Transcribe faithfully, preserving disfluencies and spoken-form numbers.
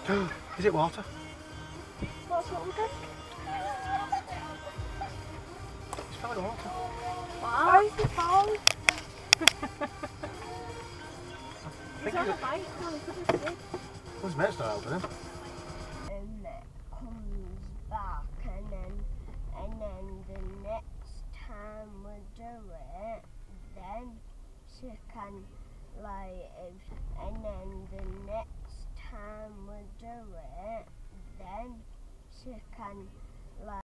Is it water? What's what we think? It's filling with water. Wow. Where's the phone? He's on a bike now, he could have slid. Well, his mate's not helping him. And it comes back, and then and then the next time we do it, then she can like if, and then the next time we do it, then she can like